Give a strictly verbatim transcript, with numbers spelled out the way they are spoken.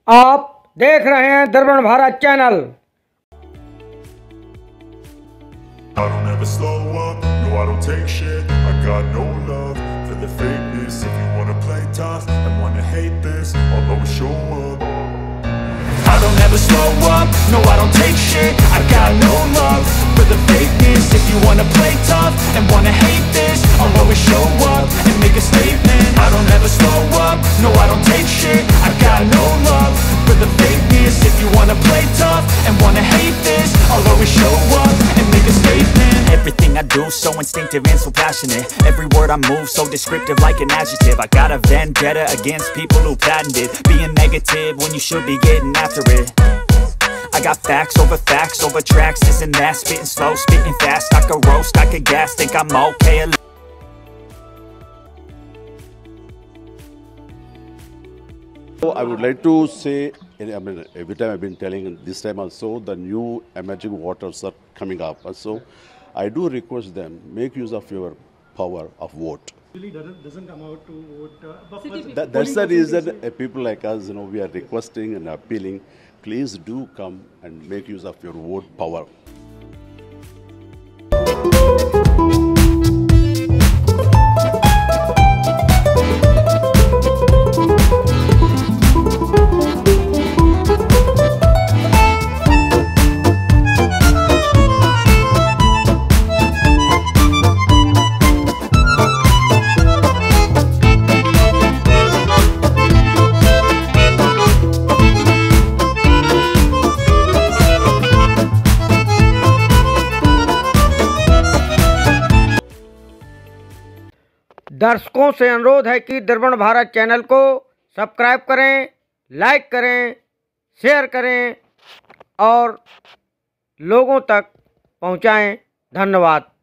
आप देख रहे हैं Darpan Bharat channel. I don't ever slow up, no I don't take shit. I got no love for the fakeness. If you wanna play tough and wanna hate this, I'll always show up. I don't ever slow up, no I don't take shit. I got no love for the fakeness. If you wanna play tough and wanna hate this, I'll always show up and make a statement. I don't ever slow up, no I don't take shit. I got no love for the fakeness. If you wanna play tough and wanna hate this, I'll always show up and make a statement. Everything I do so instinctive and so passionate. Every word I move so descriptive like an adjective. I got a vendetta against people who patented being negative when you should be getting after it. I got facts over facts over tracks, this and that. Spitting slow, spitting fast. I could roast, I could gas, think I'm okay. So I would like to say, I mean, every time I've been telling, and this time also, the new emerging waters are coming up. So I do request them, make use of your power of vote. Really doesn't, doesn't come out to vote. Uh, but but That, that's the reason uh, people like us, you know, we are requesting and appealing, please do come and make use of your vote power. दर्शकों से अनुरोध है कि Darpan Bharat channel को subscribe करें, like करें, share करें और लोगों तक पहुंचाएं। धन्यवाद।